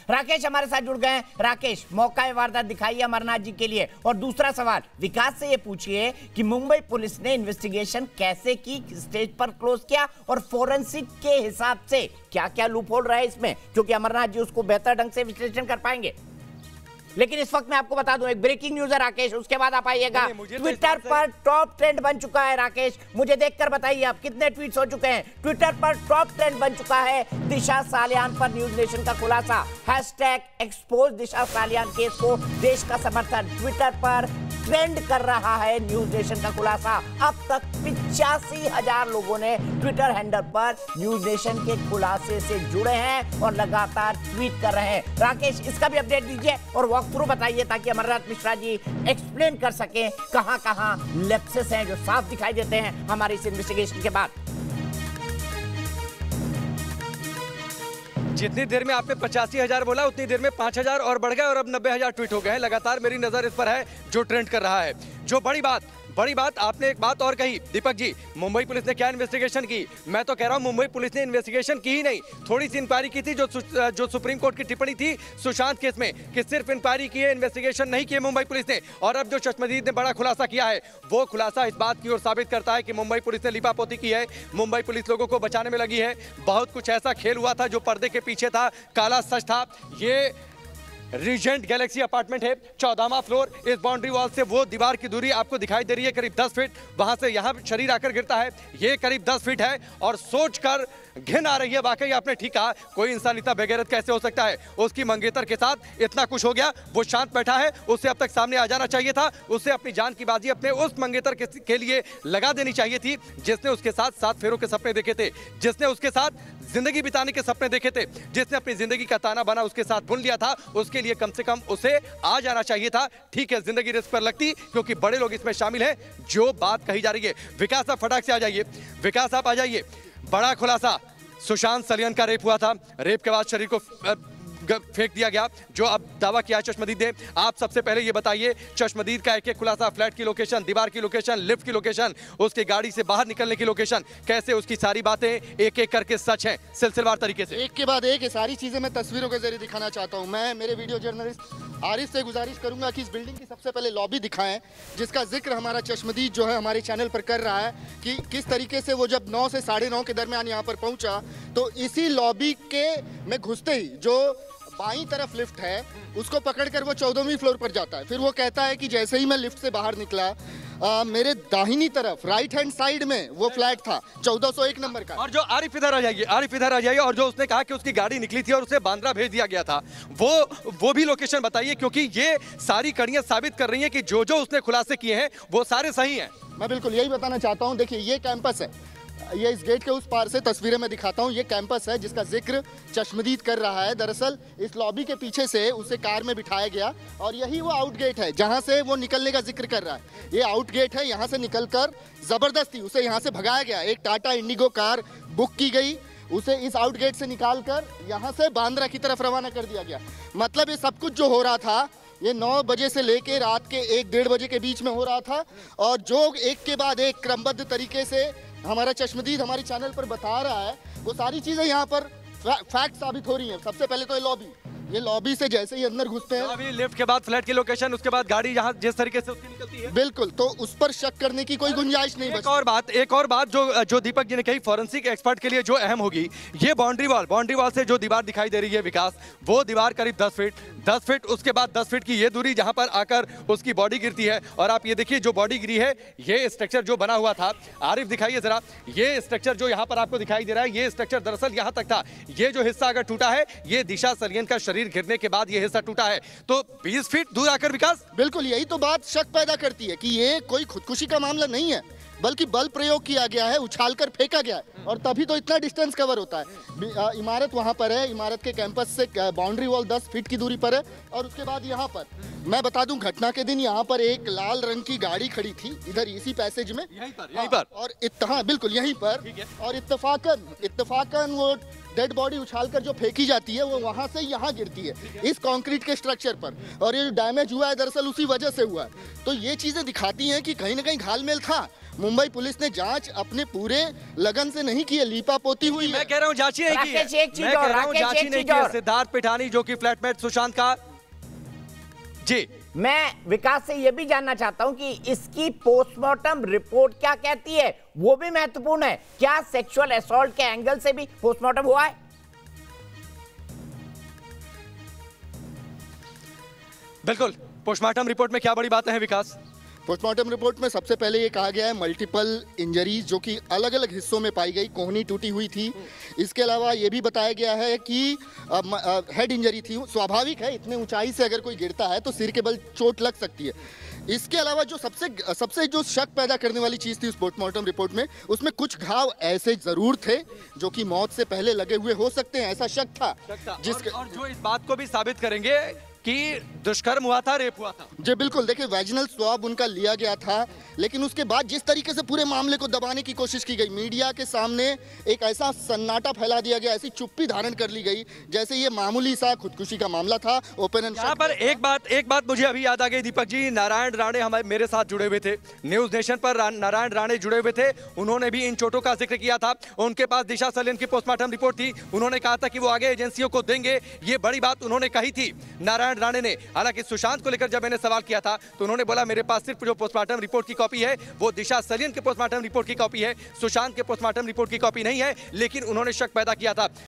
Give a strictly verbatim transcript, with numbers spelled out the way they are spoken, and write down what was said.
राकेश हमारे साथ जुड़ गए हैं। राकेश, मौका वारदात दिखाइए अमरनाथ जी के लिए। और दूसरा सवाल विकास से ये पूछिए कि मुंबई पुलिस ने इन्वेस्टिगेशन कैसे की, स्टेज पर क्लोज किया और फोरेंसिक के हिसाब से क्या क्या लूप होल रहा है इसमें, क्योंकि अमरनाथ जी उसको बेहतर ढंग से विश्लेषण कर पाएंगे। लेकिन इस वक्त मैं आपको बता दूं, एक ब्रेकिंग न्यूज है राकेश, उसके बाद आप आइएगा। ट्विटर पर टॉप ट्रेंड बन चुका है राकेश, मुझे देखकर बताइए आप कितने ट्वीट्स हो चुके हैं। ट्विटर पर टॉप ट्रेंड बन चुका है दिशा सालियान पर न्यूज नेशन का खुलासा, hashtag expose Disha Salian case को देश का समर्थन। ट्विटर पर ट्रेंड कर रहा है न्यूज नेशन का खुलासा। अब तक पिचासी हजार लोगों ने ट्विटर हैंडल पर न्यूज नेशन के खुलासे से जुड़े हैं और लगातार ट्वीट कर रहे हैं। राकेश, इसका भी अपडेट दीजिए और वॉक थ्रू बताइए ताकि अमरनाथ मिश्रा जी एक्सप्लेन कर सकें कहां कहां लैप्सेस हैं जो साफ दिखाई देते हैं हमारी इस इन्वेस्टिगेशन के बाद। जितनी देर में आपने पचासी हजार बोला उतनी देर में पांच हजार और बढ़ गए और अब नब्बे हजार ट्वीट हो गए हैं। लगातार मेरी नजर इस पर है जो ट्रेंड कर रहा है। जो बड़ी बात बड़ी बात आपने एक बात और कही दीपक जी, मुंबई पुलिस ने क्या इन्वेस्टिगेशन की? मैं तो कह रहा हूं मुंबई पुलिस ने इन्वेस्टिगेशन की ही नहीं, थोड़ी सी इंक्वायरी की थी जो जो सुप्रीम कोर्ट की टिप्पणी थी सुशांत केस में कि सिर्फ इंक्वायरी की है, इन्वेस्टिगेशन नहीं की है मुंबई पुलिस ने। और अब जो चश्मदीद ने बड़ा खुलासा किया है वो खुलासा इस बात की ओर साबित करता है कि मुंबई पुलिस ने लिपापोती की है, मुंबई पुलिस लोगों को बचाने में लगी है। बहुत कुछ ऐसा खेल हुआ था जो पर्दे के पीछे था, काला सच था। ये रीजेंट गैलेक्सी अपार्टमेंट है, चौदहवां फ्लोर। इस बाउंड्री वॉल से वो दीवार की दूरी आपको दिखाई दे रही है करीब दस फीट, वहां से यहां शरीर आकर गिरता है, ये करीब दस फीट है। और सोचकर घिन आ रही है, वाकई आपने ठीक कहा, कोई इंसान इतना बेगैरत कैसे हो सकता है? उसकी मंगेतर के साथ इतना कुछ हो गया, वो शांत बैठा है, उससे अब तक सामने आ जाना चाहिए था, उससे अपनी जान की बाजी अपने उस मंगेतर के, के लिए लगा देनी चाहिए थी जिसने उसके साथ सात फेरों के सपने देखे थे, जिसने उसके साथ जिंदगी बिताने के सपने देखे थे, जिसने अपनी जिंदगी का ताना बाना उसके साथ बुन लिया था। उसके लिए कम से कम उसे आ जाना चाहिए था। ठीक है, जिंदगी रिस्क पर लगती क्योंकि बड़े लोग इसमें शामिल हैं। जो बात कही जा रही है, विकास आप फटाक से आ जाइए, विकास आप आ जाइए। बड़ा खुलासा, सुशांत सलियान का रेप हुआ था, रेप के बाद शरीर को फेंक दिया गया, जो अब दावा किया है चश्मदीद ने। आप सबसे पहले ये बताइए, चश्मदीद का एक एक खुलासा, फ्लैट की लोकेशन, दीवार की लोकेशन, लिफ्ट की लोकेशन, उसकी गाड़ी से बाहर निकलने की लोकेशन, कैसे उसकी सारी बातें एक एक करके सच हैं सिलसिलेवार तरीके से, एक के बाद एक सारी चीजें मैं तस्वीरों के जरिए दिखाना चाहता हूं। मैं मेरे वीडियो जर्नलिस्ट आरिफ से गुजारिश करूंगा कि इस बिल्डिंग की सबसे पहले लॉबी दिखाएं, जिसका जिक्र हमारा चश्मदीद जो है हमारे चैनल पर कर रहा है कि किस तरीके से वो जब नौ से साढ़े नौ के दरमियान यहाँ पर पहुंचा तो इसी लॉबी के में घुसते ही जो बाईं तरफ लिफ्ट है उसको पकड़कर वो चौदहवीं फ्लोर पर जाता है। फिर वो कहता है कि जैसे ही मैं लिफ्ट से बाहर निकला आ, मेरे दाहिनी तरफ राइट हैंड साइड में वो फ्लैट था चौदह सौ एक नंबर का। और जो आरिफ इधर आ जाइए, आरिफ इधर आ जाइए। और जो उसने कहा कि उसकी गाड़ी निकली थी और उसे बांद्रा भेज दिया गया था, वो वो भी लोकेशन बताइए, क्योंकि ये सारी कड़ियां साबित कर रही हैं कि जो जो उसने खुलासे किए हैं वो सारे सही हैं। मैं बिल्कुल यही बताना चाहता हूँ। देखिए, ये कैंपस है, ये इस गेट के उस पार से तस्वीरें मैं दिखाता हूँ। ये कैंपस है जिसका जिक्र चश्मदीद कर रहा है। दरअसल इस लॉबी के पीछे से उसे कार में बिठाया गया और यही वो आउट गेट है जहाँ से वो निकलने का जिक्र कर रहा है। ये आउट गेट है, यहाँ से निकलकर जबरदस्ती उसे यहाँ से भगाया गया। एक टाटा इंडिगो कार बुक की गई, उसे इस आउट गेट से निकालकर यहाँ से बांद्रा की तरफ रवाना कर दिया गया। मतलब ये सब कुछ जो हो रहा था ये नौ बजे से लेके रात के एक डेढ़ बजे के बीच में हो रहा था। और जो एक के बाद एक क्रमबद्ध तरीके से हमारा चश्मदीद हमारे चैनल पर बता रहा है, वो सारी चीज़ें यहाँ पर फैक्ट साबित हो रही हैं। सबसे पहले तो ये लॉबी, ये लॉबी से जैसे ही अंदर घुसते हैं, अभी लिफ्ट के बाद फ्लैट की लोकेशन, उसके बाद गाड़ी जहाँ जिस तरीके से उसकी निकलती है, बिल्कुल, तो उस पर शक करने की कोई गुंजाइश नहीं। एक और बात एक और बात जो जो दीपक जी ने कही, फॉरेंसिक एक्सपर्ट के लिए जो अहम होगी, ये बाउंड्री वॉल बाउंड्री वॉल से जो दीवार दिखाई दे रही है विकास, वो दीवार करीब दस फीट दस फीट उसके बाद दस फीट की ये दूरी जहां पर आकर उसकी बॉडी गिरती है। और आप ये देखिए, जो बॉडी गिरी है, ये स्ट्रक्चर जो बना हुआ था, आरिफ दिखाइए जरा, ये स्ट्रक्चर जो यहाँ पर आपको दिखाई दे रहा है, ये स्ट्रक्चर दरअसल यहाँ तक था। ये जो हिस्सा अगर टूटा है, ये दिशा सलियान का शरीर गिरने के बाद ये हिस्सा टूटा है। तो बीस फीट दूर आकर विकास, बिल्कुल यही तो बात शक पैदा करती है कि ये कोई खुदकुशी का मामला नहीं है, बल्कि बल प्रयोग किया गया है, उछालकर फेंका गया है और तभी तो इतना डिस्टेंस कवर होता है। इमारत वहाँ पर है, इमारत के कैंपस से बाउंड्री वॉल दस फीट की दूरी पर है। और उसके बाद यहाँ पर मैं बता दूं, घटना के दिन यहाँ पर एक लाल रंग की गाड़ी खड़ी थी, इधर इसी पैसेज में, यहीं पर, यहीं पर। और हाँ बिल्कुल यहीं पर। और इत्तेफाकन इत्तेफाकन वो डेड बॉडी उछालकर जो फेंकी जाती है वो वहाँ से यहाँ गिरती है, इस कंक्रीट के स्ट्रक्चर पर। और ये जो डैमेज हुआ है दरअसल उसी वजह से हुआ है। तो ये चीज़ें दिखाती हैं कि कहीं ना कहीं घालमेल था। मुंबई पुलिस ने जांच अपने पूरे लगन से नहीं नहीं की है, लीपापोती हुई मैं है। कह रहा हूँ जांच ही नहीं की राकेश, है। एक चीज मैं और, कह रहा हूँ राकेश, जांच ही एक नहीं चीज की है। और। सिद्धार्थ पिठानी जो कि फ्लैटमेट सुशांत का, जी मैं विकास से यह भी जानना चाहता हूं कि इसकी पोस्टमार्टम रिपोर्ट क्या कहती है, वो भी महत्वपूर्ण है। क्या सेक्सुअल असॉल्ट के एंगल से भी पोस्टमार्टम हुआ है? बिल्कुल, पोस्टमार्टम रिपोर्ट में क्या बड़ी बातें हैं विकास? पोस्टमार्टम रिपोर्ट में सबसे पहले ये कहा गया है मल्टीपल इंजरीज जो कि अलग अलग हिस्सों में पाई गई, कोहनी टूटी हुई थी। इसके अलावा ये भी बताया गया है कि हेड इंजरी थी। स्वाभाविक है, इतने ऊंचाई से अगर कोई गिरता है तो सिर के बल चोट लग सकती है। इसके अलावा जो सबसे सबसे जो शक पैदा करने वाली चीज़ थी उस पोस्टमार्टम रिपोर्ट में, उसमें कुछ घाव ऐसे ज़रूर थे जो कि मौत से पहले लगे हुए हो सकते हैं, ऐसा शक था। जिसके और, और जो इस बात को भी साबित करेंगे कि दुष्कर्म हुआ था, रेप हुआ था। जी बिल्कुल, देखिए वैजिनल स्वाब उनका लिया गया था, लेकिन उसके बाद जिस तरीके से पूरे मामले को दबाने की कोशिश की गई, मीडिया के सामने एक ऐसा सन्नाटा फैला दिया गया, ऐसी चुप्पी धारण कर ली गई जैसे ये मामूली सा खुदकुशी का मामला था। ओपन एंड यहाँ पर एक बात एक बात मुझे अभी याद आ गई दीपक जी, नारायण राणे हमारे मेरे साथ जुड़े हुए थे, न्यूज नेशन पर नारायण राणे जुड़े हुए थे, उन्होंने भी इन चोटों का जिक्र किया था। उनके पास दिशा सलियन की पोस्टमार्टम रिपोर्ट थी, उन्होंने कहा था कि वो आगे एजेंसियों को देंगे। ये बड़ी बात उन्होंने कही थी नारायण राणे ने। हालांकि सुशांत को लेकर जब मैंने सवाल किया था तो उन्होंने बोला मेरे पास सिर्फ जो पोस्टमार्टम रिपोर्ट की कॉपी है वो दिशा सलियन के पोस्टमार्टम रिपोर्ट की कॉपी है, सुशांत के पोस्टमार्टम रिपोर्ट की कॉपी नहीं है। लेकिन उन्होंने शक पैदा किया था